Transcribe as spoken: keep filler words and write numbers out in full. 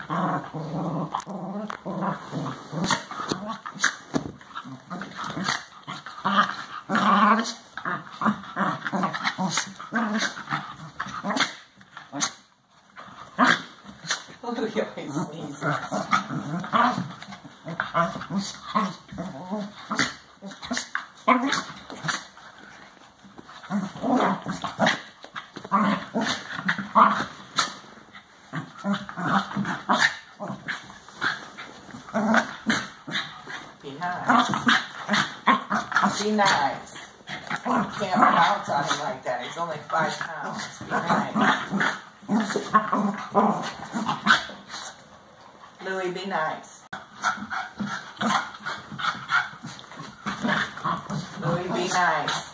Look at me sneezing. Be nice. Be nice. You can't bounce on him like that. He's only five pounds. Be nice. Louie, be nice. Louie, be nice.